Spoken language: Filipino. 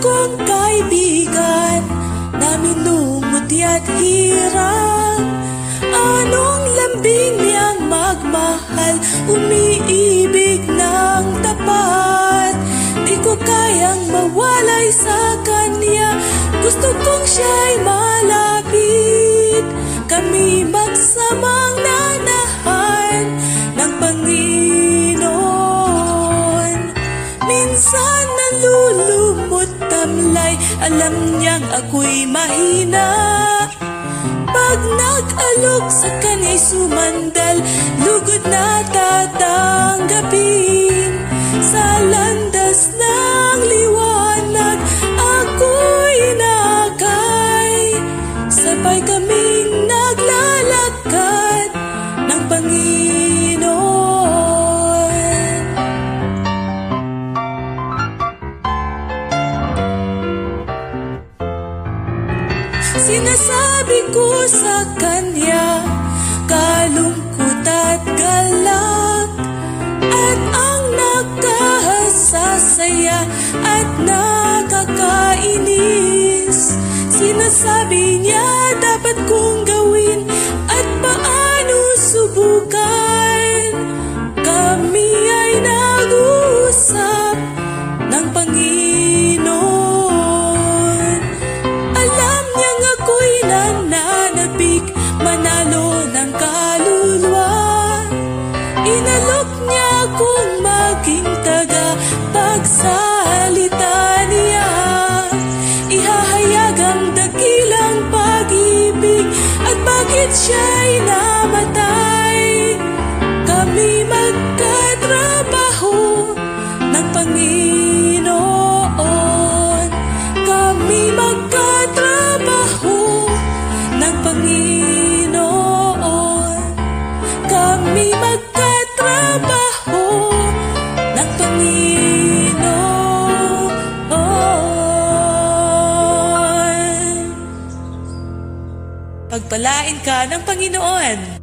kong kaibigan na minumuti at hirap. Anong lambing niyang magmahal, umiibig ng tapat. Di ko kayang mawalay sa kanya, gusto kong siya'y malapit. Kami magsamang nanahan ng Panginoon. Minsan nalulumot tamlay, alam niyang ako'y mahina. Pag nag-alok sa kanya'y sumandal, lugod na tatanggapin. Sa landas ng liwanag, ako'y nakay. Sabay kaming naglalakad ng Panginoon. Sinasabi ko sa kanya, kalungkot at galak, at ang nakasasaya at nakakainis. Sinasabi niya dapat kong gawin at paano subukan. Kami ay nag-uusap ng Panginoon. Alam niyang ako'y nananabik, manalo ng kaluluwa. Inalok niya akong maging tagapagsalita niya. Ihahayag ang dakilang pag-ibig at bakit siya'y namatay. Kami magkatrabaho ng Panginoon. Kami magkatrabaho ng Panginoon. Kami magkatrabaho ng Panginoon. Pagpalain ka ng Panginoon.